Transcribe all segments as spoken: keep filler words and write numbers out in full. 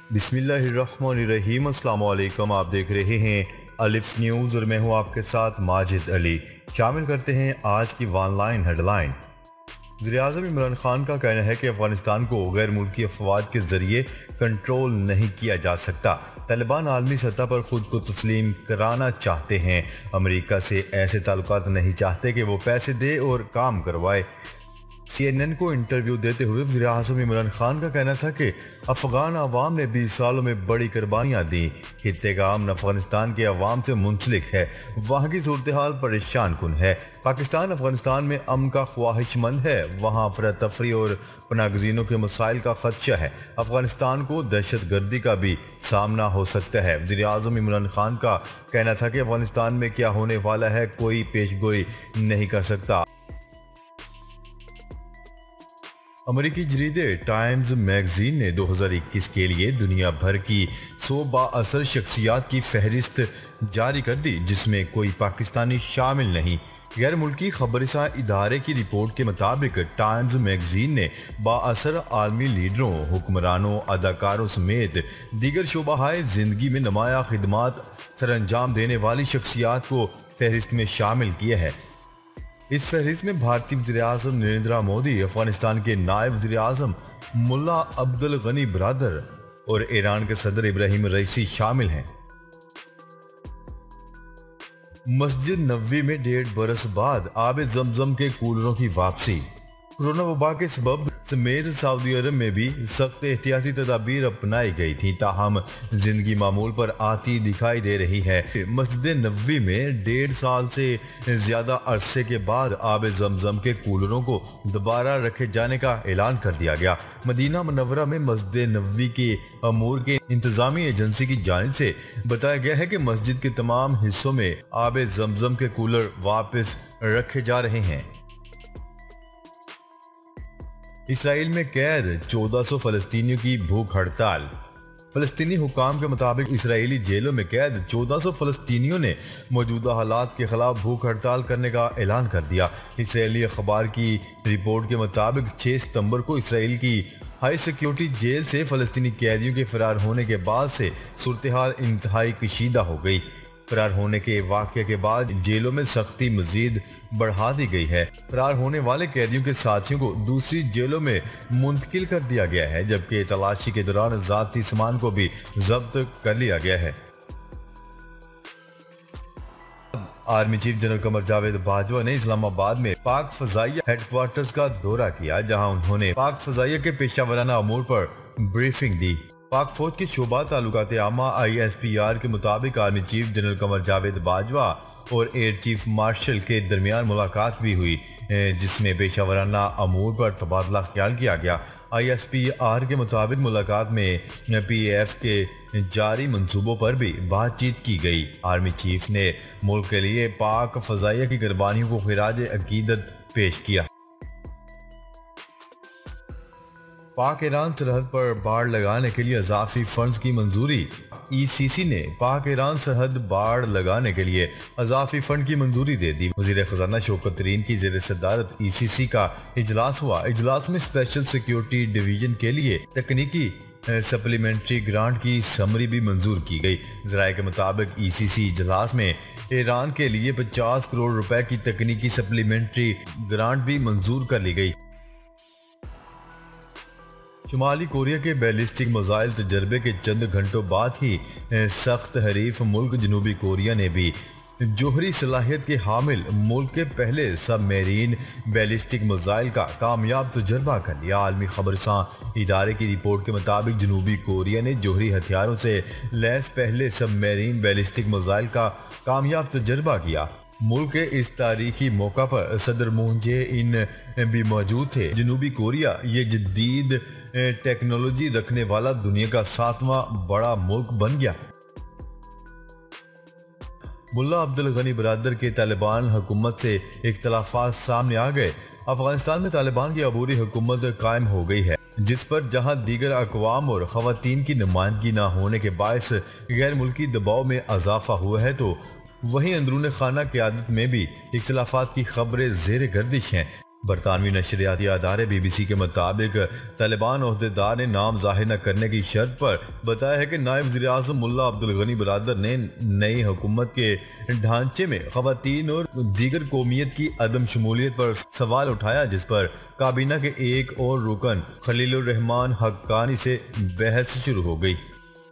बिस्मिल्लाहिर्रहमानिर्रहीम। अस्सलाम वालेकुम। आप देख रहे हैं अलिफ न्यूज़ और मैं हूं आपके साथ माजिद अली। शामिल करते हैं आज की ऑनलाइन हेडलाइन। वज़ीर-ए-आज़म इमरान खान का कहना है कि अफगानिस्तान को गैर मुल्की अफवाज के जरिए कंट्रोल नहीं किया जा सकता। तालिबान आलमी सतह पर खुद को तस्लीम कराना चाहते हैं। अमेरिका से ऐसे ताल्लुकात नहीं चाहते कि वो पैसे दे और काम करवाए। सी एन एन को इंटरव्यू देते हुए वज़ीर-ए-आज़म इमरान खान का कहना था कि अफगान अवाम ने बीस सालों में बड़ी कुर्बानियाँ दी। खित्ते का अमन अफगानिस्तान के अवाम से मुंसलिक है। वहाँ की सूरत हाल परेशान कुन है। पाकिस्तान अफगानिस्तान में अमन का ख्वाहिशमंद है। वहाँ अफरा तफरी और पनागज़ीनों के मसाइल का खदशा है। अफगानिस्तान को दहशत गर्दी का भी सामना हो सकता है। वज़ीर-ए-आज़म इमरान खान का कहना था कि अफगानिस्तान में क्या होने वाला है कोई पेशगोई नहीं कर सकता। अमेरिकी जरीदे टाइम्स मैगजीन ने दो हज़ार इक्कीस के लिए दुनिया भर की सौ बाअसर शख्सियात की फहरिस्त जारी कर दी, जिसमें कोई पाकिस्तानी शामिल नहीं। गैर मुल्की खबरसां इदारे की रिपोर्ट के मुताबिक टाइम्स मैगजीन ने बाअसर आलमी लीडरों, हुक्मरानों, अदाकारों समेत दीगर शोबाहाए ज़िंदगी में नुमाया खिदमात सर अंजाम देने वाली शख्सियात को फहरिस्त में शामिल किया है। इस फहरिस्त में भारतीय वज़ीर-ए-आज़म नरेंद्र मोदी, अफगानिस्तान के नायब वज़ीर-ए-आज़म मुल्ला अब्दुल गनी बरादर और ईरान के सदर इब्राहिम रईसी शामिल हैं। मस्जिद नबवी में डेढ़ बरस बाद आब जमजम के कूलरों की वापसी। कोरोना वबा के सबब समेत सऊदी अरब में भी सख्त एहतियाती तदाबीर अपनाई गई थी, ताहम जिंदगी मामूल पर आती दिखाई दे रही है। मस्जिद नबवी में डेढ़ साल से ज्यादा अरसे के बाद आब जमजम के कूलरों को दोबारा रखे जाने का ऐलान कर दिया गया। मदीना मुनव्वरा में मस्जिद नबवी के अमूर के इंतजामी एजेंसी की जानिब से बताया गया है कि मस्जिद के तमाम हिस्सों में आब जमजम के कूलर वापस रखे जा रहे हैं। इसराइल में कैद चौदह सौ फलस्तीनियों की भूख हड़ताल। फलस्तीनी हुकाम के मुताबिक इसराइली जेलों में कैद चौदह सौ फलस्तीनियों ने मौजूदा हालात के खिलाफ भूख हड़ताल करने का ऐलान कर दिया। इसराइली अखबार की रिपोर्ट के मुताबिक छह सितंबर को इसराइल की हाई सिक्योरिटी जेल से फलस्तीनी कैदियों के फरार होने के बाद से सूरत हाल इंतहाई कशीदा हो गई। फरार होने के वाक़ये के बाद जेलों में सख्ती मजीद बढ़ा दी गई है। फरार होने वाले कैदियों के साथियों को दूसरी जेलों में मुंतकिल कर दिया गया है, जबकि तलाशी के दौरान ज़ाती सामान को भी जब्त कर लिया गया है। Army chief general Qamar Javed Bajwa ने इस्लामाबाद में पाक फजाइया हेडक्वार्टर्स का दौरा किया, जहां उन्होंने पाक फजाइया के पेशा वराना अमूर पर ब्रीफिंग दी। पाक फौज के शोबा ताल्लुकात आमा आई एस पी आर के मुताबिक army chief general Qamar Javed Bajwa और एयर चीफ मार्शल के दरमियान मुलाकात भी हुई, जिसमें पेशा वराना अमूर पर तबादला ख्याल किया गया। आई एस पी आर के मुताबिक मुलाकात में पी ए एफ के जारी मंसूबों पर भी बातचीत की गई। आर्मी चीफ ने मुल्क के लिए पाक फजाइया की कुर्बानियों को खिराज अकीदत पेश किया। पाक ईरान सरहद पर बाड़ लगाने के लिए इजाफी फंड्स की मंजूरी। ई सी सी ने पाक ईरान सरहद बाड़ लगाने के लिए इजाफी फंड की मंजूरी दे दी। वज़ीर ख़ज़ाना शौकत तरीन की ज़ेर सदारत ई सी सी का इजलास हुआ। इजलास में स्पेशल सिक्योरिटी डिवीजन के लिए तकनीकी सप्लीमेंट्री ग्रांट की समरी भी मंजूर की गई। ज़राए के मुताबिक ई सी सी इजलास में ईरान के लिए पचास करोड़ रुपए की तकनीकी सप्लीमेंट्री ग्रांट भी मंजूर कर ली गई। शुमाली कोरिया के बैलिस्टिक मिसाइल तजर्बे के चंद घंटों बाद ही सख्त हरीफ मुल्क जनूबी कोरिया ने भी जोहरी सलाहियत के हामिल मुल्क के पहले सबमरीन बैलिस्टिक मिसाइल का कामयाब तजर्बा कर लिया। आलमी खबरसां इदारे की रिपोर्ट के मुताबिक जनूबी कोरिया ने जोहरी हथियारों से लैस पहले सबमरीन बैलिस्टिक मिसाइल का कामयाब तजर्बा किया। मुल्क के इस तारीखी मौका पर सदर मून जे इन भी मौजूद थे। जनूबी कोरिया ये जदीद टेक्नोलॉजी रखने वाला दुनिया का सातवां बड़ा मुल्क बन गया। मुल्ला अब्दुल गनी बरादर के तालिबान हुकूमत से इख्तलाफात सामने आ गए। अफगानिस्तान में तालिबान की अबूरी हुकूमत कायम हो गई है, जिस पर जहां दीगर अकवाम और खवातीन की नुमाइंदगी न होने के बायस गैर मुल्की दबाव में इजाफा हुआ है, तो वहीं अंदरून खाना क़यादत में भी इख्तलाफात की खबरें ज़ेर गर्दिश हैं। बरतानवी नशरियाती अदारे बीबीसी के मुताबिक तालिबान ओहदेदार ने नाम जाहिर न करने की शर्त पर बताया है कि नायब वज़ीर आज़म मुल्ला अब्दुल गनी बरादर ने नई हुकूमत के ढांचे में खवातीन और दीगर कौमियत की अदम शमूलियत पर सवाल उठाया, जिस पर काबीना के एक और रुकन खलीलुर रहमान हक्कानी से बहस शुरू हो गई।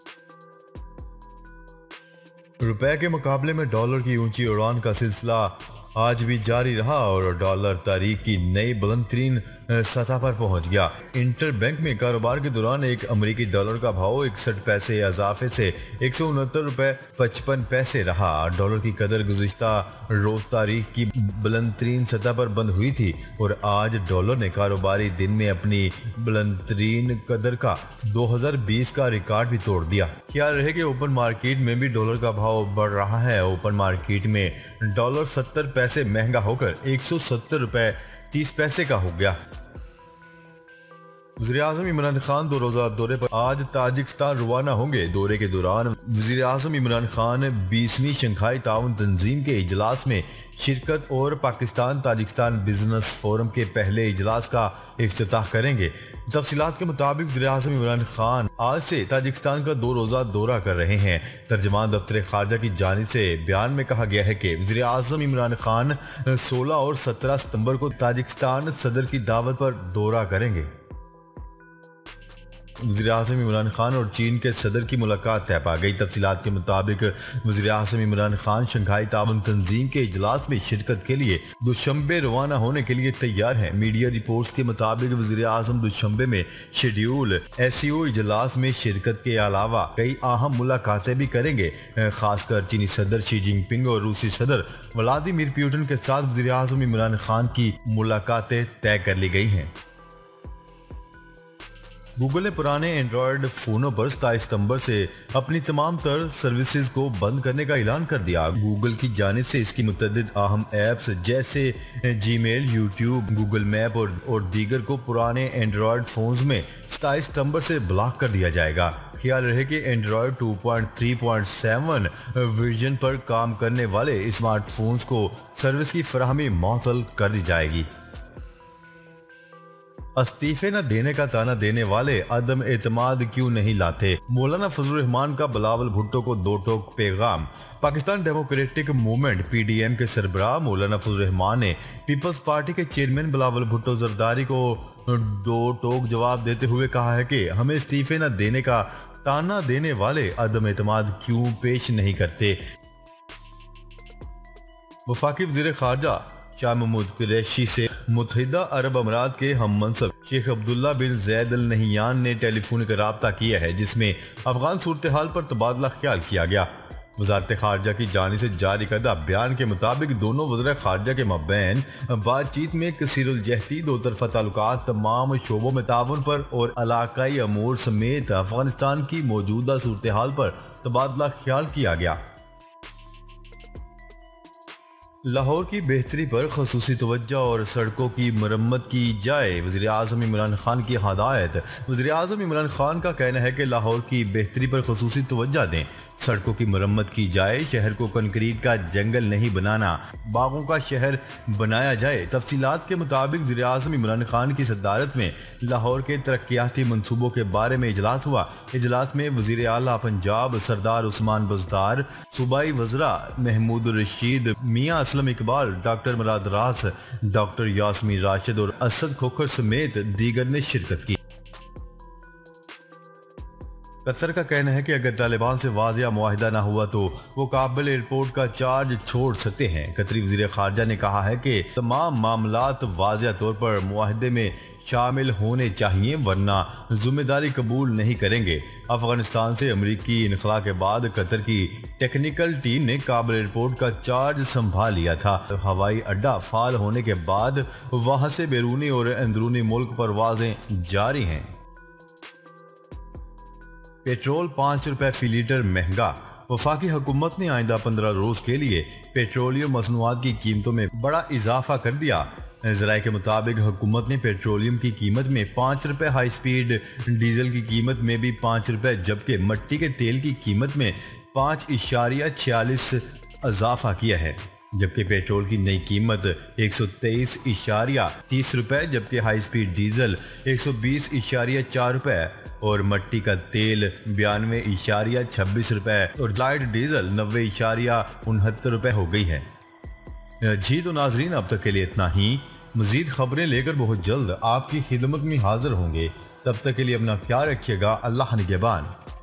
रुपए के मुकाबले में डॉलर की ऊंची उड़ान का सिलसिला आज भी जारी रहा और डॉलर तारीख की नई बुलंद तरीन सतह पर पहुंच गया। इंटर बैंक में कारोबार के दौरान एक अमेरिकी डॉलर का भाव इकसठ पैसे इजाफे से एक सौ उनहत्तर रुपए पचपन पैसे रहा। डॉलर की कदर गुज़िश्ता रोज तारीख की बुलंद तरीन सतह पर बंद हुई थी और आज डॉलर ने कारोबारी दिन में अपनी बुलंद तरीन कदर का दो हज़ार बीस का रिकॉर्ड भी तोड़ दिया। ख्याल रहे कि ओपन मार्केट में भी डॉलर का भाव बढ़ रहा है। ओपन मार्केट में डॉलर सत्तर पैसे महंगा होकर एक सौ सत्तर रुपए तीस पैसे का हो गया। वज़ीर आज़म इमरान खान दो रोज़ा दौरे पर आज ताजिकिस्तान रवाना होंगे। दौरे के दौरान वज़ीर आज़म इमरान खान बीसवीं शंघाई ताउन तंजीम के इजलास में शिरकत और पाकिस्तान ताजिकिस्तान बिजनेस फोरम के पहले इजलास का इफ्तिताह करेंगे। तफसीलात के मुताबिक वज़ीर आज़म इमरान खान आज से ताजिकिस्तान का दो रोज़ा दौरा कर रहे हैं। तर्जमान दफ्तर खारजा की जानिब से बयान में कहा गया है कि वज़ीर आज़म इमरान खान सोलह और सत्रह सितंबर को ताजिकिस्तान सदर की दावत पर दौरा करेंगे। वज़ीर आज़म इमरान खान और चीन के सदर की मुलाकात तय पा गई। तफसीलात के मुताबिक वज़ीर आज़म इमरान खान शंघाई ताउन तंजीम के इजलास में शिरकत के लिए दुशंबे रवाना होने के लिए तैयार हैं। मीडिया रिपोर्ट्स के मुताबिक वज़ीर आज़म दुशंबे में शेड्यूल एससीओ इजलास में शिरकत के अलावा कई अहम मुलाकातें भी करेंगे। खासकर चीनी सदर शी जिनपिंग और रूसी सदर व्लादिमीर पुतिन के साथ वज़ीर आज़म इमरान खान की मुलाकातें तय कर ली गई हैं। गूगल ने पुराने एंड्रॉयड फोनों पर सताईस सितंबर से अपनी तमाम तर सर्विसेज को बंद करने का ऐलान कर दिया। गूगल की जानिब से इसकी मुतअद्दिद अहम ऐप्स जैसे जीमेल, यूट्यूब, गूगल मैप और, और दीगर को पुराने एंड्रॉयड फोन्स में सताईस सितंबर से ब्लॉक कर दिया जाएगा। ख्याल रहे कि Android two point three point seven version पर काम करने वाले स्मार्टफोन्स को सर्विस की फराहमी मुअत्तल कर दी जाएगी। इस्तीफे न देने का ताना देने वाले अदम एतमाद क्यों नहीं लाते? मौलाना फजलुर रहमान का बिलावल भुट्टो को दो टोक पैगाम। पाकिस्तान डेमोक्रेटिक मूवमेंट पीडीएम के सरबराह मौलाना फजलुर रहमान ने पीपल्स पार्टी के चेयरमैन बिलावल भुट्टो जरदारी को दो टोक जवाब देते हुए कहा है कि हमें इस्तीफे न देने का ताना देने वाले अदम एतमाद क्यों पेश नहीं करते। वफाकी वज़ीर खारजा शाह महमूद कुरैशी से मुत्तहिदा अरब अमीरात के हम मनसब शेख अब्दुल्ला बिन जैद अल नहियान ने टेलीफोनिक रब्ता किया है, जिसमें अफगान सूरत हाल पर तबादला ख्याल किया गया। वजारत खारजा की जानिब से जारी करदा बयान के मुताबिक दोनों वज़ीर खारजा के मबैन बातचीत में कसीरुल जहती दो तरफा ताल्लुकात, तमाम शोबों में ताउन पर और इलाकाई अमूर समेत अफगानिस्तान की मौजूदा सूरत हाल पर तबादला ख्याल किया गया। लाहौर की बेहतरी पर खसूसी तवज्जो और सड़कों की मरम्मत की जाए, वज़ीर आज़म इमरान खान की हदायत। वज़ीर आज़म इमरान खान का कहना है कि लाहौर की बेहतरी पर खसूसी तवज्जो दें, सड़कों की मरम्मत की जाए, शहर को कंक्रीट का जंगल नहीं बनाना, बागों का शहर बनाया जाए। तफसीलात के मुताबिक वज़ीर आज़म इमरान खान की सदारत में लाहौर के तरक्याती मनसूबों के बारे में इजलास हुआ। इजलास में वज़ीर आला पंजाब सरदार उस्मान बज़दार, सूबाई वज़रा महमूद रशीद, मियाँ असलम इकबाल, डॉक्टर मुराद रास, डॉक्टर यास्मीन राशिद और असद खोखर समेत दीगर ने शिरकत की। कतर का कहना है कि अगर तालिबान से वाज़िया मुआहिदा ना हुआ तो वो काबुल एयरपोर्ट का चार्ज छोड़ सकते हैं। कतरी वज़ीर खारजा ने कहा है कि तमाम मामलात वाज़िया तौर पर मुआहिदे में शामिल होने चाहिए, वरना जिम्मेदारी कबूल नहीं करेंगे। अफगानिस्तान से अमरीकी इनखला के बाद कतर की टेक्निकल टीम ने काबुल एयरपोर्ट का चार्ज संभाल लिया था। हवाई अड्डा फाल होने के बाद वहां से बैरूनी और अंदरूनी मुल्क परवाजें जारी हैं। पेट्रोल पाँच रुपए फी लीटर महंगा। वफाकी हुकूमत ने आइंदा पंद्रह रोज के लिए पेट्रोलियम मसनूआत की कीमतों में बड़ा इजाफा कर दिया। ज़राए के मुताबिक हुकूमत ने पेट्रोलियम की कीमत में पाँच रुपए, हाई स्पीड डीजल की कीमत में भी पाँच रुपए, जबकि मट्टी के तेल की कीमत में पाँच इशारिया छियालीस इजाफा किया है। जबकि पेट्रोल की नई कीमत एक सौ तेईस इशारिया तीस रुपए, जबकि हाई स्पीड डीजल एक सौ बीस इशारिया चार रुपए और मट्टी का तेल बयानवे इशारिया छब्बीस रुपए और लाइट डीजल नब्बे इशारिया उनहत्तर रुपए हो गई है। जी तो नाजरीन, अब तक के लिए इतना ही। मजीद खबरें लेकर बहुत जल्द आपकी खिदमत में हाजिर होंगे। तब तक के लिए अपना ख्याल रखिएगा। अल्लाह निगहबान।